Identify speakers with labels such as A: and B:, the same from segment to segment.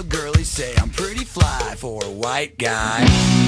A: the girlies say I'm pretty fly for a white guy.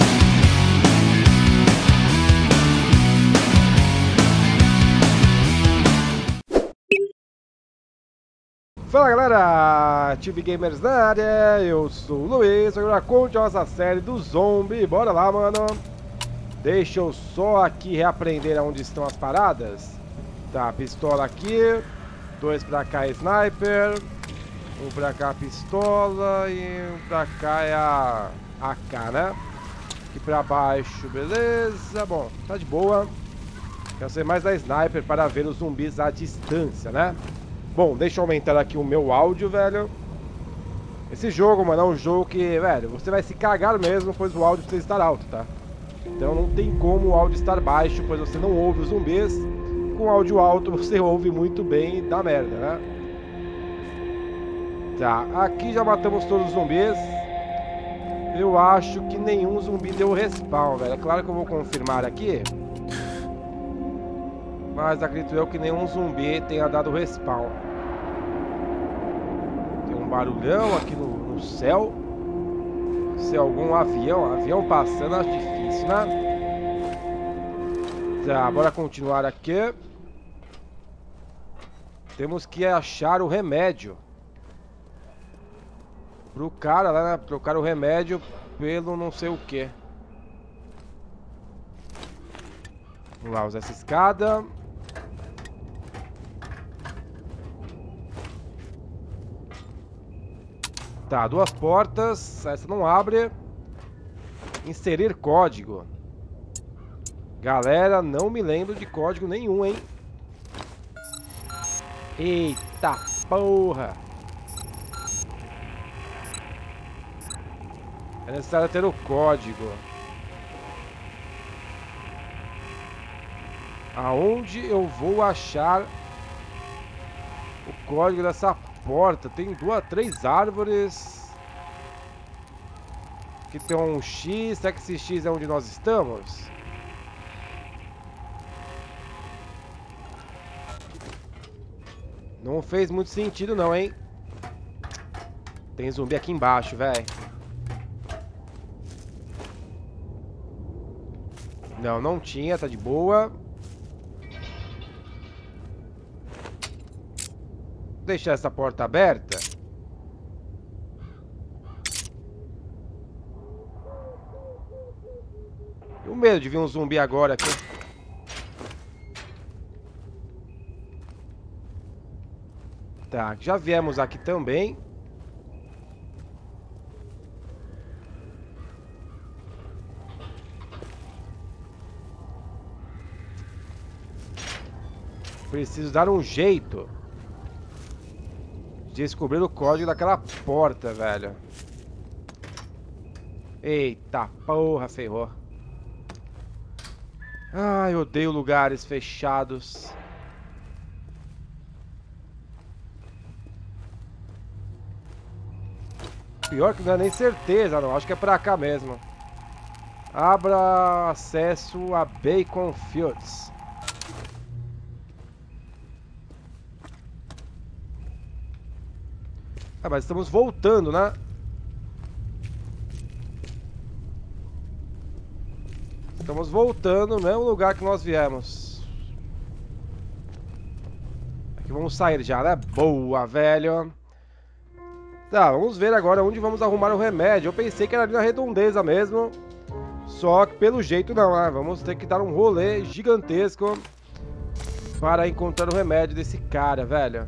B: Fala galera, Tube Gamers na área, eu sou o Luiz, agora conte a nossa série do zombie, bora lá mano. Deixa eu só aqui reaprender onde estão as paradas. Tá, pistola aqui, 2 pra cá é sniper, 1 pra cá pistola e 1 pra cá é a AK, né? Aqui pra baixo, beleza, bom, tá de boa. Quero ser mais da sniper para ver os zumbis à distância, né? Bom, deixa eu aumentar aqui o meu áudio, velho. Esse jogo, mano, é um jogo que, velho, você vai se cagar mesmo, pois o áudio precisa estar alto, tá? Então não tem como o áudio estar baixo, pois você não ouve os zumbis. Com áudio alto você ouve muito bem e dá merda, né? Tá, aqui já matamos todos os zumbis. Eu acho que nenhum zumbi deu respawn, velho. É claro que eu vou confirmar aqui. Mas acredito eu que nenhum zumbi tenha dado respawn. Tem um barulhão aqui no céu. Se é algum avião passando, acho difícil, né? Tá, bora continuar aqui. Temos que achar o remédio pro cara lá, né? Trocar o remédio pelo não sei o que. Vamos lá, usar essa escada. Tá, 2 portas. Essa não abre. Inserir código. Galera, não me lembro de código nenhum, hein? Eita porra! É necessário ter o código. Aonde eu vou achar o código dessa porta? Tem 3 árvores. Aqui tem um X. Será que esse X é onde nós estamos? Não fez muito sentido não, hein? Tem zumbi aqui embaixo, velho. Não, não tinha, tá de boa. Deixar essa porta aberta. E o medo de vir um zumbi agora aqui. Tá, já viemos aqui também. Preciso dar um jeito de descobrir o código daquela porta, velho. Eita porra, ferrou. Ai, eu odeio lugares fechados. Pior que não é nem certeza, não. Acho que é pra cá mesmo. Abra acesso a Bacon Fields. Ah, mas estamos voltando, né? Estamos voltando no mesmo lugar que nós viemos. Aqui vamos sair já, né? Boa, velho. Tá, vamos ver agora onde vamos arrumar o remédio. Eu pensei que era ali na redondeza mesmo. Só que pelo jeito não, né? Vamos ter que dar um rolê gigantesco para encontrar o remédio desse cara, velho.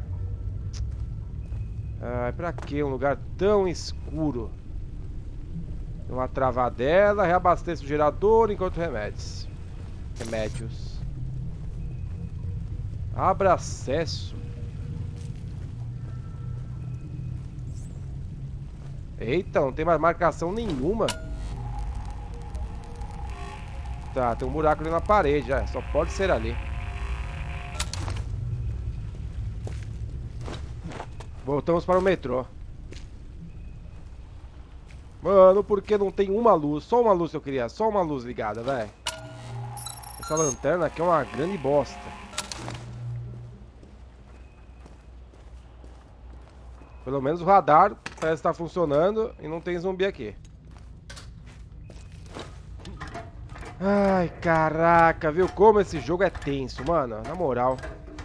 B: Ai, pra que um lugar tão escuro? Uma travadela, reabasteça o gerador enquanto remédios. Abra acesso. Eita, não tem mais marcação nenhuma. Tá, tem um buraco ali na parede, já. Só pode ser ali. Voltamos para o metrô. Mano, por que não tem uma luz? Só uma luz que eu queria. Só uma luz ligada, velho. Essa lanterna aqui é uma grande bosta. Pelo menos o radar parece estar funcionando e não tem zumbi aqui. Ai, caraca, viu como esse jogo é tenso, mano? Na moral.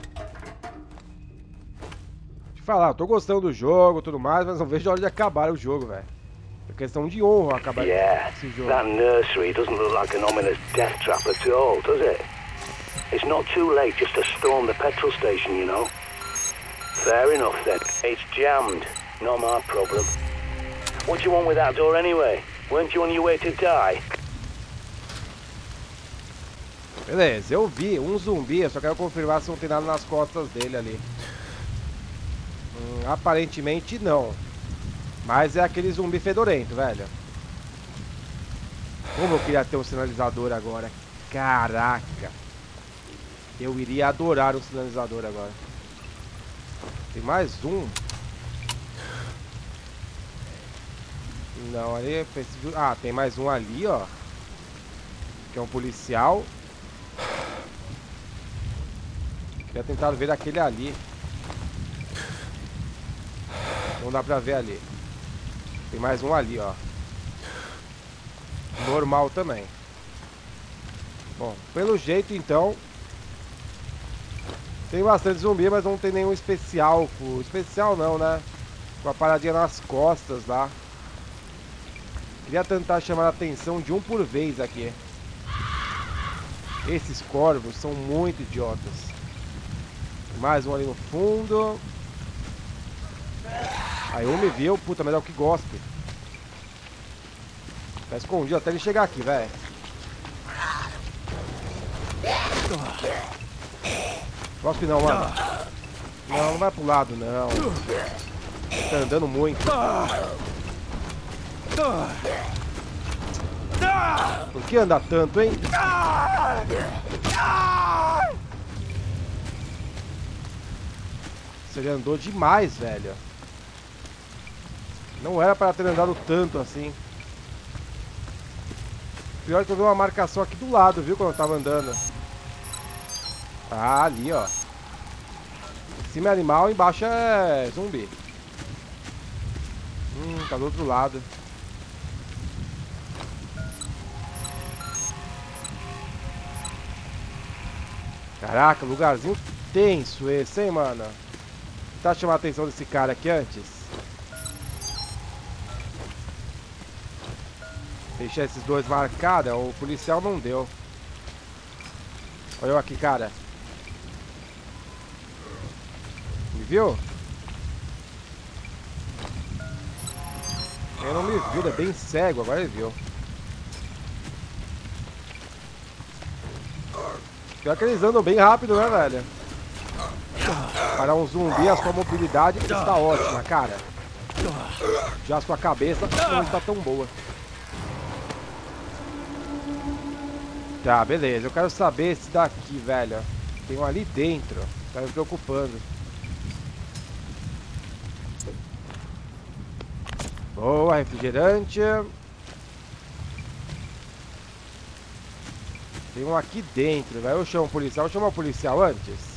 B: Deixa eu falar, eu tô gostando do jogo e tudo mais, mas não vejo a hora de acabar o jogo, velho. É questão de honra acabar esse jogo.
C: That nursery doesn't look like an ominous death trap at all, does it? It's not too late just to storm the petrol station, you know. Fair enough then. It's jammed. Not my problem. What do you want with that door anyway? Weren't you on your way to die?
B: Beleza, eu vi um zumbi, eu só quero confirmar se não tem nada nas costas dele ali. Aparentemente não. Mas é aquele zumbi fedorento, velho. Como eu queria ter um sinalizador agora. Caraca. Eu iria adorar um sinalizador agora. Tem mais um. Não, ali... Ah, tem mais um ali, ó. Que é um policial. Queria tentar ver aquele ali. Não dá pra ver ali. Tem mais um ali, ó. Normal também. Bom, pelo jeito então tem bastante zumbi, mas não tem nenhum especial. Especial não, né? Com a paradinha nas costas lá. Queria tentar chamar a atenção de um por vez aqui. Esses corvos são muito idiotas. Mais um ali no fundo. Aí um me viu, puta, mas é o que gospe. Tá escondido até ele chegar aqui, velho. Gospe não, mano. Não, não vai pro lado, não. Tá andando muito. Por que anda tanto, hein? Ele andou demais, velho. Não era para ter andado tanto assim. Pior que eu vi uma marcação aqui do lado, viu? Quando eu tava andando. Ah, ali, ó. Em cima é animal, embaixo é zumbi. Tá do outro lado. Caraca, lugarzinho tenso esse, hein, mano? Tá chamando a atenção desse cara aqui antes? Deixar esses dois marcados, o policial não deu. Olha eu aqui, cara. Me viu? Ele não me viu, ele é bem cego, agora ele viu. Pior que eles andam bem rápido, né, velho? Para um zumbi, a sua mobilidade está ótima, cara. Já a sua cabeça não está tão boa. Tá, beleza. Eu quero saber esse daqui, velho. Tem um ali dentro. Tá me preocupando. Boa, refrigerante. Tem um aqui dentro, velho. Eu chamo o policial. Eu chamo o policial antes.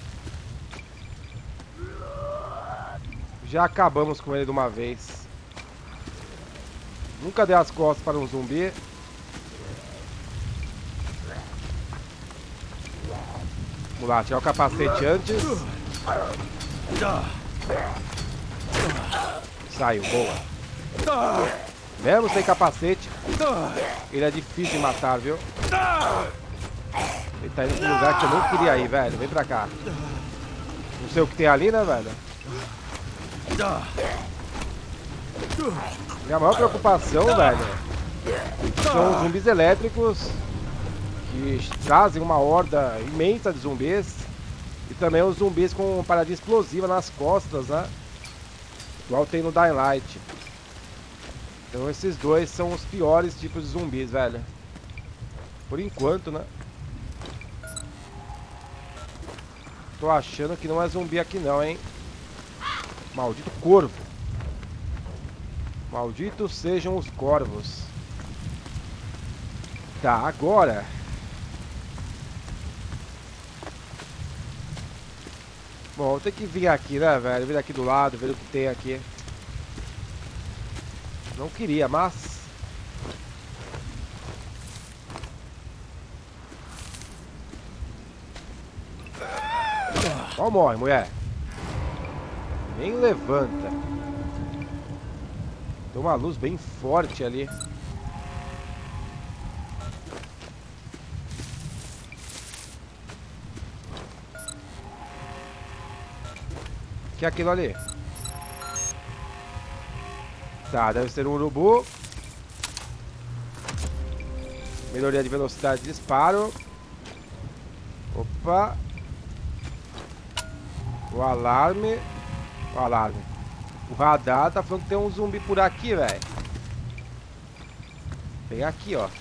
B: Já acabamos com ele de uma vez. Nunca dei as costas para um zumbi. Vamos lá, tirar o capacete antes. Saiu, boa. Mesmo sem capacete, ele é difícil de matar, viu? Ele tá indo pra um lugar que eu não queria ir, velho. Vem pra cá. Não sei o que tem ali, né, velho? Minha maior preocupação, velho, são os zumbis elétricos que trazem uma horda imensa de zumbis. E também os zumbis com paradinha explosiva nas costas, né? Igual tem no Dying Light. Então esses dois são os piores tipos de zumbis, velho. Por enquanto, né? Tô achando que não é zumbi aqui não, hein? Maldito corvo. Malditos sejam os corvos. Tá, agora Bom, tem que vir aqui, né, velho? Vir aqui do lado, ver o que tem aqui. Não queria, mas... Ó, morre, mulher. Nem levanta. Tem uma luz bem forte ali. Que é aquilo ali? Tá, deve ser um urubu. Melhoria de velocidade de disparo. Opa. O alarme. O alarme. O radar tá falando que tem um zumbi por aqui, velho. Tem aqui, ó.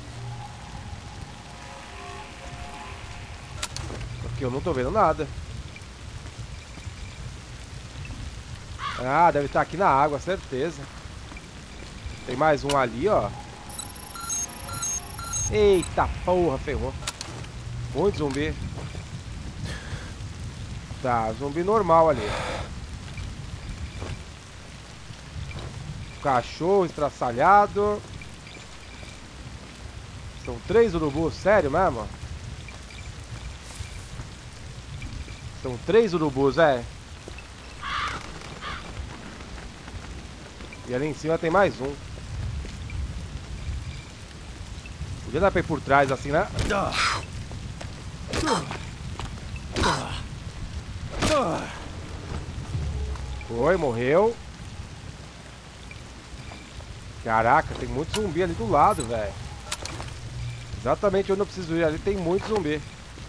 B: Aqui eu não tô vendo nada. Ah, deve estar aqui na água, certeza. Tem mais um ali, ó. Eita porra, ferrou. Muito zumbi. Tá, zumbi normal ali. Cachorro estraçalhado. São 3 urubus, sério mesmo? São 3 urubus, é. E ali em cima tem mais um. Podia dar pra ir por trás assim, né? Foi, morreu. Caraca, tem muito zumbi ali do lado, velho. Exatamente onde eu preciso ir ali tem muito zumbi.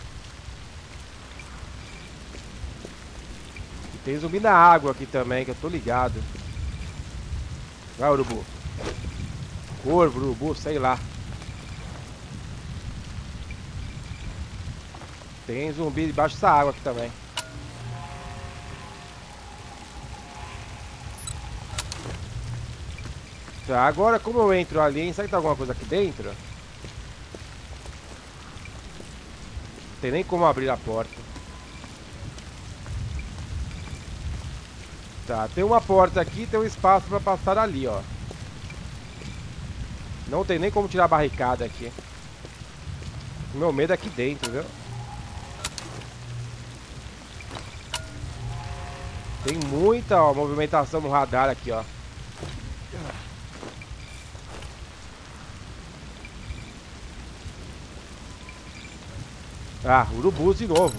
B: E tem zumbi na água aqui também, que eu tô ligado. Vai, urubu. Corvo, urubu, sei lá. Tem zumbi debaixo dessa água aqui também. Tá, agora como eu entro ali, hein? Será que tem alguma coisa aqui dentro? Não tem nem como abrir a porta. Tá, tem uma porta aqui, tem um espaço pra passar ali, ó. Não tem nem como tirar a barricada aqui. O meu medo é aqui dentro, viu? Tem muita, ó, movimentação no radar aqui, ó. Ah, urubus de novo.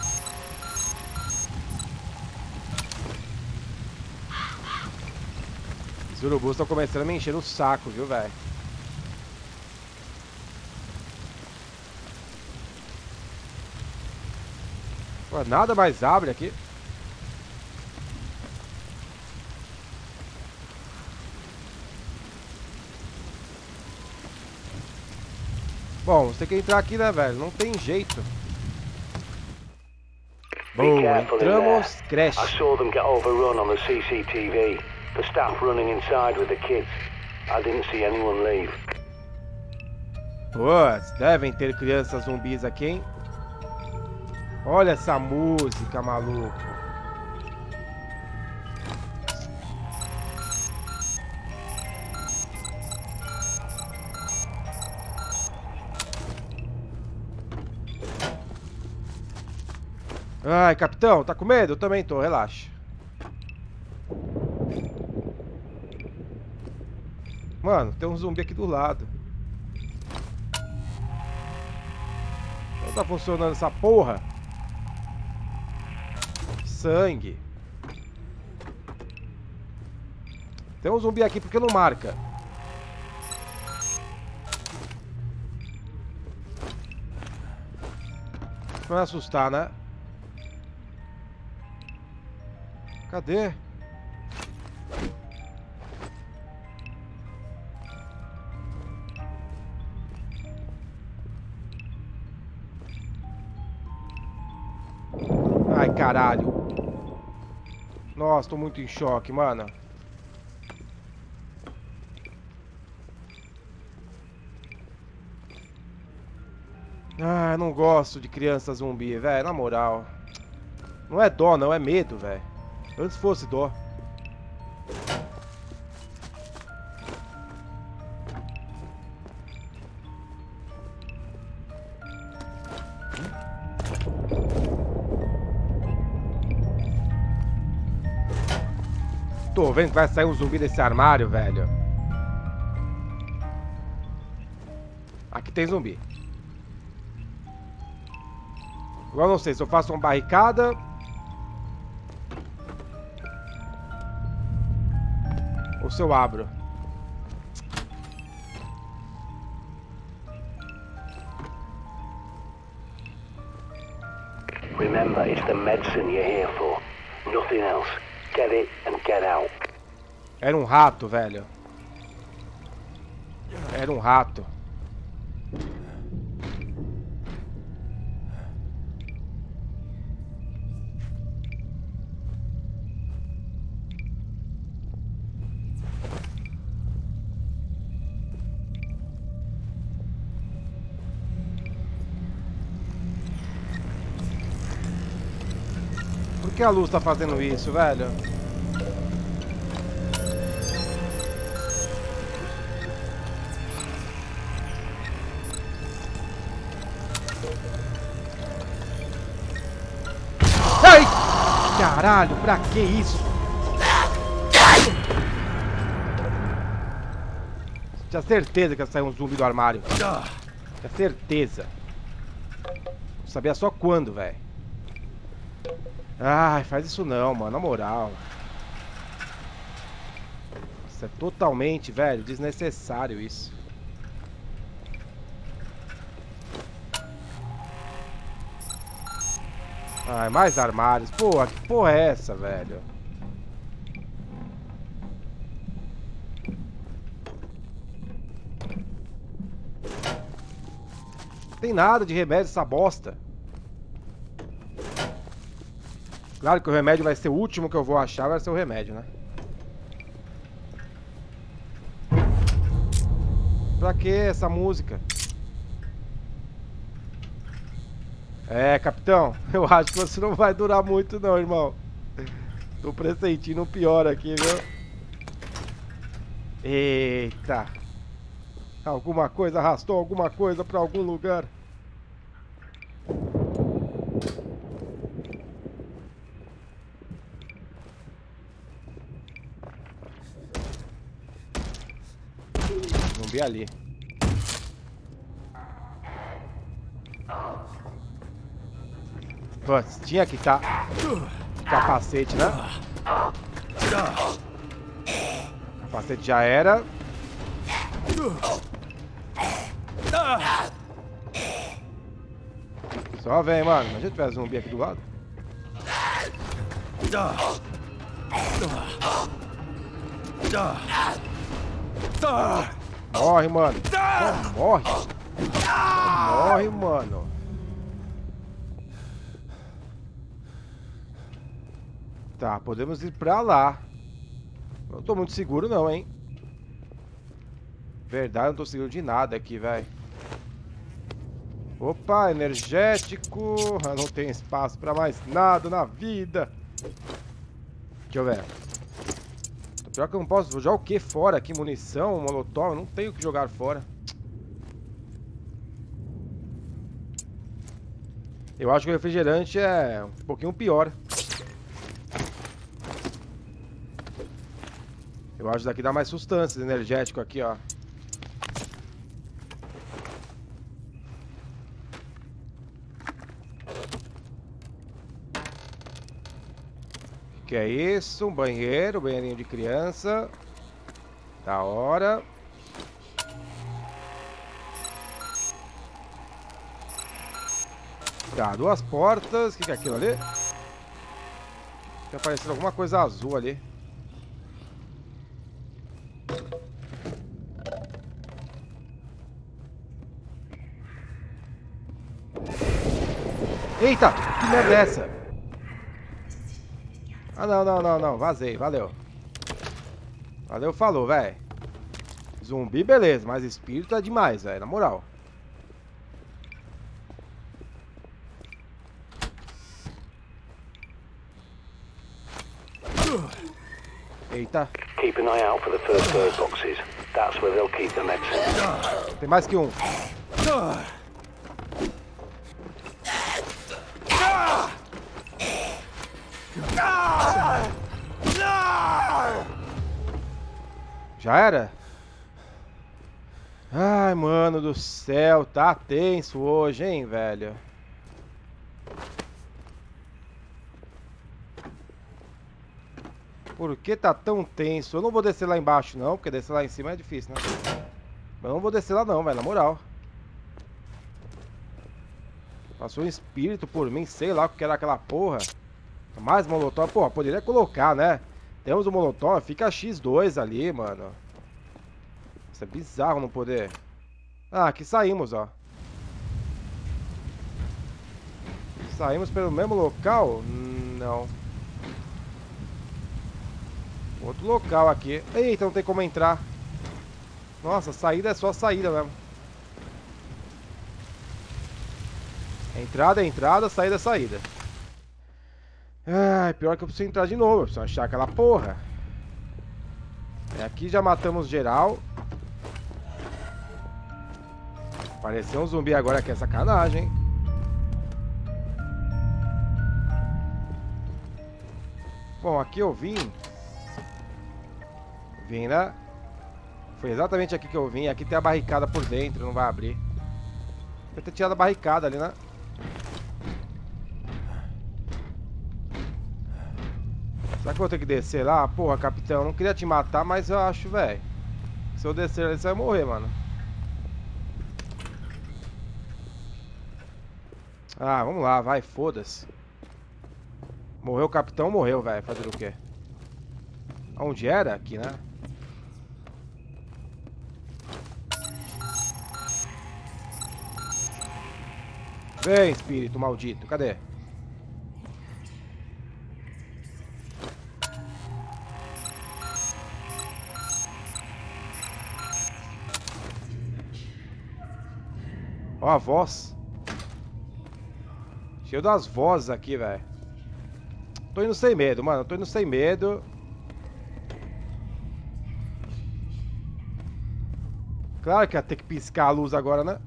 B: Os urubus estão começando a me encher o saco, viu, velho? Pô, nada mais abre aqui. Bom, você tem que entrar aqui, né, velho? Não tem jeito. Boa, entramos, crash.
C: I saw them get overrun on the CCTV. The staff running inside with the kids. I didn't see anyone leave.
B: Putz, devem ter crianças zumbis aqui, hein? Olha essa música, maluco. Ai, capitão, tá com medo? Eu também tô, relaxa. Mano, tem um zumbi aqui do lado. Não tá funcionando essa porra. Sangue. Tem um zumbi aqui porque não marca. Pra me assustar, né? Cadê? Ai, caralho. Nossa, tô muito em choque, mano. Ah, não gosto de criança zumbi, velho, na moral. Não é dó, não. É medo, velho. Antes fosse dó. Tô vendo que vai sair um zumbi desse armário, velho. Aqui tem zumbi. Agora não sei se eu faço uma barricada. Ou se eu abro.
C: Remember, it's the medicine you're here for. Nothing else. Get it and get out.
B: Era um rato, velho. Era um rato. Por que a luz tá fazendo isso, velho? Ai! Caralho, pra que isso? Tinha certeza que ia sair um zumbi do armário. Tinha certeza. Não sabia só quando, velho. Ai, faz isso não, mano, na moral. Isso é totalmente, velho, desnecessário isso. Ai, mais armários. Porra, que porra é essa, velho? Não tem nada de remédio essa bosta. Claro que o remédio vai ser o último que eu vou achar, vai ser o remédio, né? Pra que essa música? É, capitão, eu acho que você não vai durar muito não, irmão. Tô pressentindo o pior aqui, viu? Eita. Alguma coisa arrastou alguma coisa pra algum lugar. Zumbi ali. Putz, tinha que estar capacete, né? Capacete já era. Só vem, mano. Imagina se tiver zumbi aqui do lado. Morre, mano. Só morre. Só morre, mano. Tá, podemos ir pra lá. Não tô muito seguro não, hein. Verdade, não tô seguro de nada aqui, velho. Opa, energético. Eu não tenho espaço pra mais nada na vida. Deixa eu ver. Pior que eu não posso jogar o que fora aqui? Munição, molotov, eu não tenho o que jogar fora. Eu acho que o refrigerante é um pouquinho pior. Eu acho que daqui dá mais substâncias energético aqui, ó. Que é isso? Um banheiro, banheirinho de criança. Da hora. Tá, duas portas. O que é aquilo ali? Tá aparecendo alguma coisa azul ali. Eita! Que merda é essa? Ah, não. Vazei, valeu. Valeu, falou, velho. Zumbi, beleza, mas espírito é demais, velho, na moral. Eita.
C: Keep an eye out for the first aid boxes. That's where they'll keep the medicine.
B: Tem mais que um. Já era? Ai, mano do céu, tá tenso hoje, hein, velho? Por que tá tão tenso? Eu não vou descer lá embaixo não, porque descer lá em cima é difícil, né? Mas eu não vou descer lá não, velho, na moral. Passou um espírito por mim, sei lá o que era aquela porra. Mais molotov, porra, poderia colocar, né? Temos o molotov, fica X2 ali, mano. Isso é bizarro não poder. Ah, aqui saímos, ó. Saímos pelo mesmo local? Não. Outro local aqui. Eita, não tem como entrar. Nossa, saída é só saída mesmo. Entrada é entrada, saída é saída. Ai, pior que eu preciso entrar de novo. Eu preciso achar aquela porra. Aqui já matamos geral. Apareceu um zumbi agora que é sacanagem, hein? Bom, aqui eu vim. Vim, né? Foi exatamente aqui que eu vim. Aqui tem a barricada por dentro, não vai abrir. Vai ter tirado a barricada ali, né? Será que eu vou ter que descer lá? Porra, capitão, eu não queria te matar, mas eu acho, velho. Se eu descer ali, você vai morrer, mano. Ah, vamos lá, vai, foda-se. Morreu o capitão, morreu, velho. Fazer o quê? Onde era? Aqui, né? Vem, espírito maldito. Cadê? Ó a voz. Cheio das vozes aqui, velho. Tô indo sem medo, mano. Tô indo sem medo. Claro que ia ter que piscar a luz agora, né?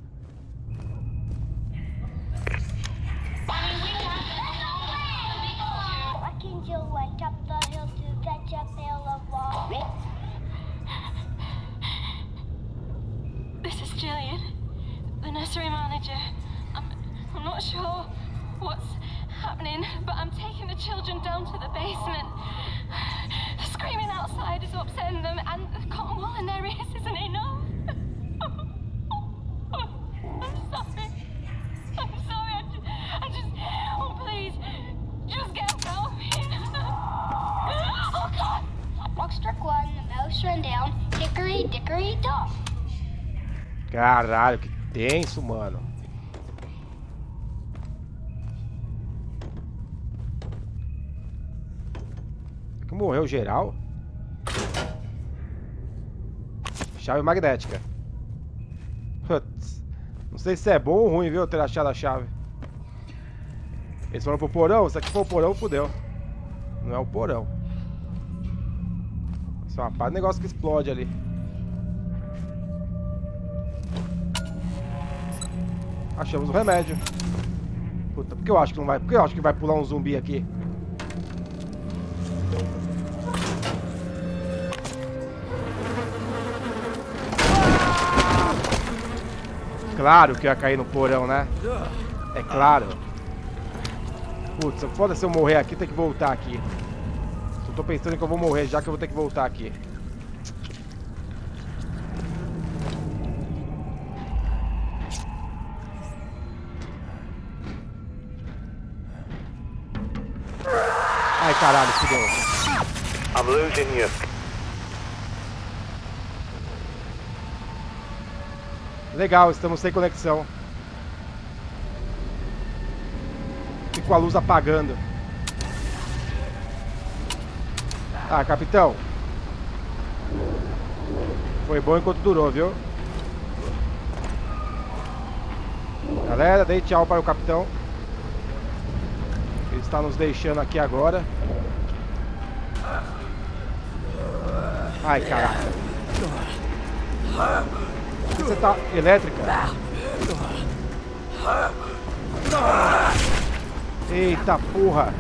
D: This is Jillian, the nursery manager. I'm not sure what's happening, but I'm taking the children down to the basement. The screaming outside is upsetting them, and the cotton wool in their ears isn't enough. I'm sorry. I'm sorry. I just, oh please, just get help me. Oh God! Rock struck one, the mouse ran down. Hickory dickory dock.
B: Caralho, que tenso, mano. Que morreu geral? Chave magnética. Putz. Não sei se é bom ou ruim, viu, ter achado a chave. Eles foram pro porão? Se aqui for o porão, fudeu. Não é o porão. Isso é uma pá de negócio que explode ali. Achamos o remédio. Puta, por que eu acho que não vai? Por que eu acho que vai pular um zumbi aqui? Claro que eu ia cair no porão, né? É claro. Putz, foda se eu morrer aqui, tem que voltar aqui. Eu tô pensando que eu vou morrer já que eu vou ter que voltar aqui. Ai, caralho, fudeu.
C: I'm losing you.
B: Legal, estamos sem conexão. E com a luz apagando. Ah, capitão. Foi bom enquanto durou, viu? Galera, dei tchau para o capitão. Ele está nos deixando aqui agora. Ai, caraca. Você tá elétrica? Eita porra.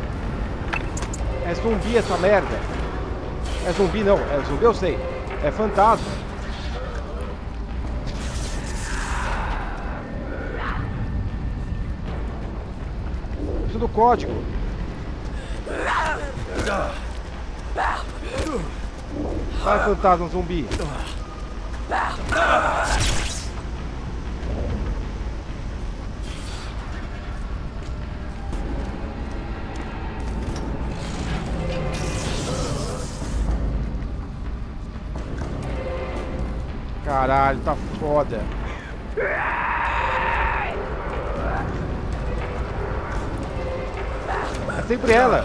B: É zumbi essa merda. É zumbi não, é zumbi eu sei. É fantasma. Preciso do código. Vai, fantasma zumbi. Caralho, tá foda. É sempre ela.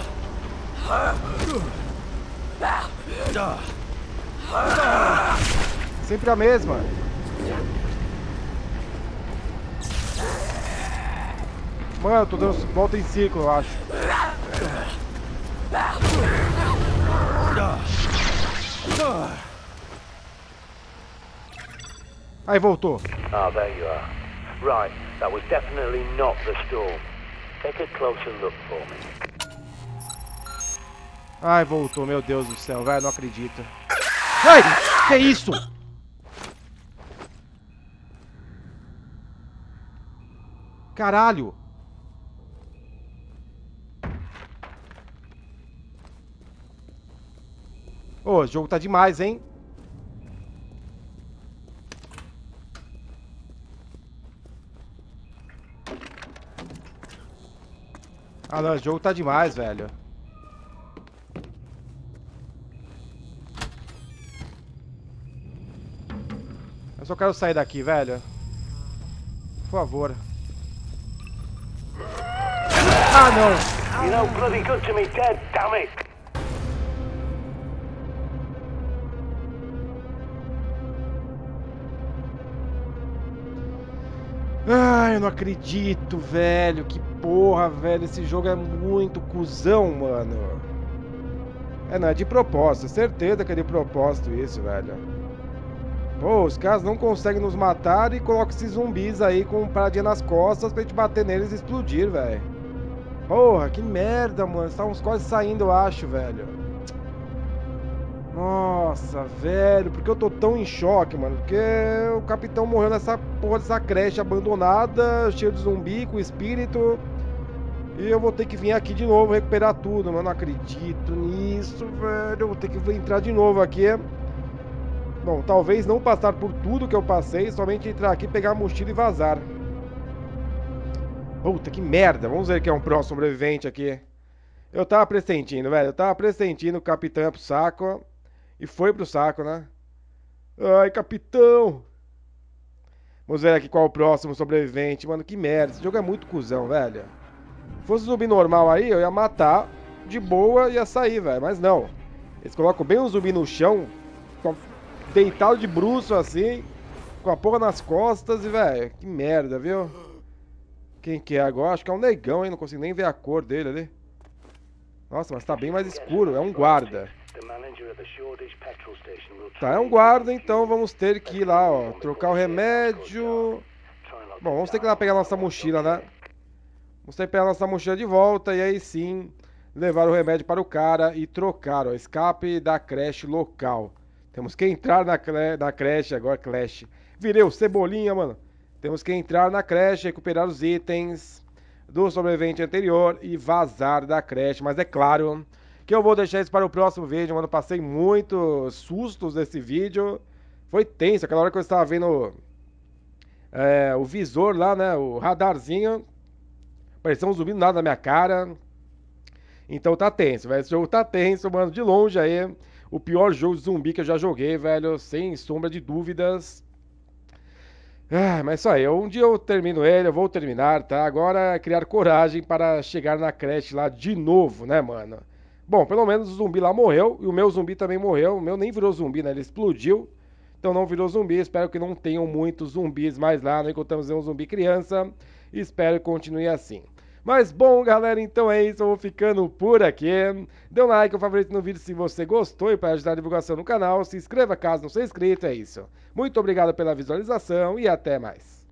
B: Sempre a mesma. Mano, eu tô dando volta em círculo, eu acho. Aí voltou.
C: Ah, there you are. Right, that was definitely not the storm. Take a closer look for me.
B: Ai, voltou, meu Deus do céu, velho, não acredito. Ai, que isso? Caralho. Ô, o jogo tá demais, hein? Ah, não, o jogo tá demais, velho. Eu só quero sair daqui, velho. Por favor. Ah, não.
C: You know bloody good to me dead, damn it!
B: Ai, eu não acredito, velho. Que porra, velho. Esse jogo é muito cuzão, mano. É, não, é de propósito. Certeza que é de propósito isso, velho. Pô, os caras não conseguem nos matar e colocam esses zumbis aí com paradinha nas costas pra gente bater neles e explodir, velho. Porra, que merda, mano. Estávamos quase saindo, eu acho, velho. Nossa, velho. Por que eu tô tão em choque, mano? Porque o capitão morreu nessa porra dessa creche abandonada, cheio de zumbi, com espírito. E eu vou ter que vir aqui de novo recuperar tudo, mano. Não acredito nisso, velho. Eu vou ter que entrar de novo aqui. Bom, talvez não passar por tudo que eu passei, somente entrar aqui, pegar a mochila e vazar. Puta, que merda. Vamos ver quem é um próximo sobrevivente aqui. Eu tava pressentindo, velho. Eu tava pressentindo o capitão ia pro saco. E foi pro saco, né? Ai, capitão. Vamos ver aqui qual é o próximo sobrevivente. Mano, que merda. Esse jogo é muito cuzão, velho. Se fosse zumbi normal aí, eu ia matar de boa e ia sair, velho. Mas não. Eles colocam bem o zumbi no chão, deitado de bruço assim, com a porra nas costas e, velho, que merda, viu? Quem que é agora? Acho que é um negão, hein? Não consigo nem ver a cor dele ali. Nossa, mas tá bem mais escuro. É um guarda. Tá, é um guarda, então vamos ter que ir lá, ó. Trocar o remédio. Bom, vamos ter que ir lá pegar nossa mochila, né? Vamos ter que pegar nossa mochila de volta e aí sim levar o remédio para o cara e trocar, ó. Escape da creche local. Temos que entrar na creche agora, Clash. Virei o Cebolinha, mano. Temos que entrar na creche, recuperar os itens do sobrevivente anterior e vazar da creche. Mas é claro que eu vou deixar isso para o próximo vídeo, mano. Passei muitos sustos nesse vídeo. Foi tenso, aquela hora que eu estava vendo o visor lá, né? O radarzinho. Parecia um zumbi do nada na minha cara. Então tá tenso, velho. Esse jogo tá tenso, mano. De longe aí. O pior jogo de zumbi que eu já joguei, velho. Sem sombra de dúvidas. Ah, mas isso aí. Um dia eu termino ele, eu vou terminar, tá? Agora é criar coragem para chegar na creche lá de novo, né, mano? Bom, pelo menos o zumbi lá morreu. E o meu zumbi também morreu. O meu nem virou zumbi, né? Ele explodiu. Então não virou zumbi. Espero que não tenham muitos zumbis mais lá. Não encontramos um zumbi criança. Espero que continue assim. Mas bom, galera, então é isso, eu vou ficando por aqui. Dê um like, um favorito no vídeo se você gostou e para ajudar a divulgação no canal. Se inscreva caso não seja inscrito, é isso. Muito obrigado pela visualização e até mais.